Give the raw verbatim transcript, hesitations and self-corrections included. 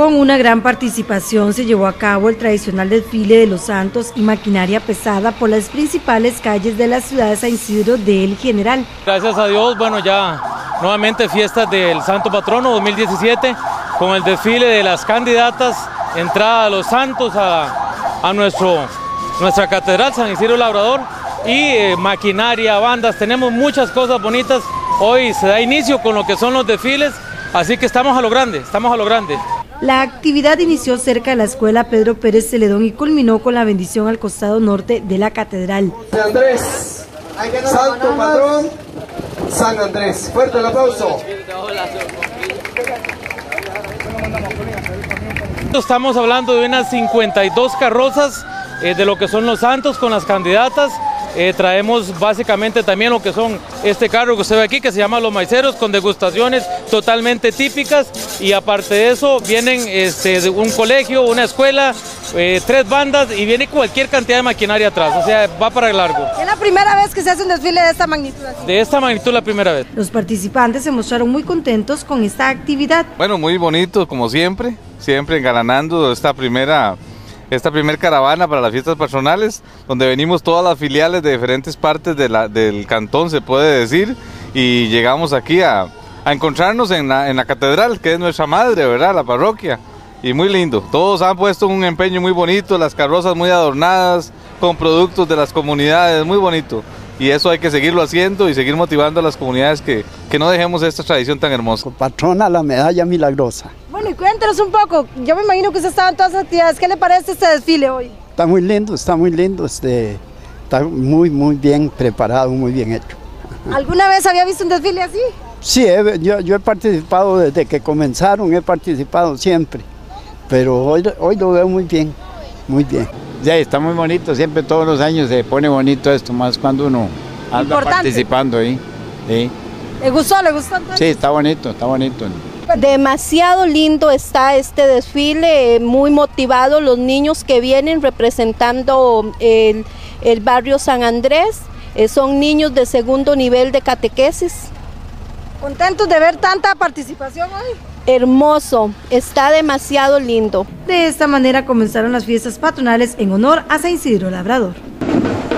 Con una gran participación se llevó a cabo el tradicional desfile de los santos y maquinaria pesada por las principales calles de la ciudad de San Isidro del General. Gracias a Dios, bueno, ya nuevamente fiestas del Santo Patrono dos mil diecisiete, con el desfile de las candidatas, entrada a los santos a, a nuestro, nuestra catedral San Isidro Labrador y eh, maquinaria, bandas, tenemos muchas cosas bonitas. Hoy se da inicio con lo que son los desfiles, así que estamos a lo grande, estamos a lo grande. La actividad inició cerca de la escuela Pedro Pérez Celedón y culminó con la bendición al costado norte de la catedral. San Andrés, Santo Patrón, San Andrés. Fuerte el aplauso. Estamos hablando de unas cincuenta y dos carrozas eh, de lo que son los santos con las candidatas. Eh, traemos básicamente también lo que son este carro que usted ve aquí, que se llama Los Maiceros, con degustaciones totalmente típicas, y aparte de eso vienen este, de un colegio, una escuela, eh, tres bandas, y viene cualquier cantidad de maquinaria atrás, o sea, va para largo. ¿Es la primera vez que se hace un desfile de esta magnitud? Así? De esta magnitud la primera vez. Los participantes se mostraron muy contentos con esta actividad. Bueno, muy bonito como siempre, siempre engalanando esta primera... esta primer caravana para las fiestas patronales, donde venimos todas las filiales de diferentes partes de la, del cantón, se puede decir, y llegamos aquí a, a encontrarnos en la, en la catedral, que es nuestra madre, ¿verdad?, la parroquia, y muy lindo. Todos han puesto un empeño muy bonito, las carrozas muy adornadas, con productos de las comunidades, muy bonito. Y eso hay que seguirlo haciendo y seguir motivando a las comunidades que, que no dejemos esta tradición tan hermosa. Patrona, la medalla milagrosa. Bueno, y cuéntenos un poco, yo me imagino que usted estaba en todas las actividades, ¿qué le parece este desfile hoy? Está muy lindo, está muy lindo, este, está muy, muy bien preparado, muy bien hecho. ¿Alguna vez había visto un desfile así? Sí, he, yo, yo he participado desde que comenzaron, he participado siempre, pero hoy, hoy lo veo muy bien, muy bien. Ya está muy bonito, siempre todos los años se pone bonito esto, más cuando uno anda Importante. participando ahí. ¿Sí? ¿Le gustó? ¿Le gustó entonces? Sí, está bonito, está bonito. Demasiado lindo está este desfile, muy motivado los niños que vienen representando el, el barrio San Andrés, eh, son niños de segundo nivel de catequesis. ¿Contentos de ver tanta participación hoy? Hermoso, está demasiado lindo. De esta manera comenzaron las fiestas patronales en honor a San Isidro Labrador.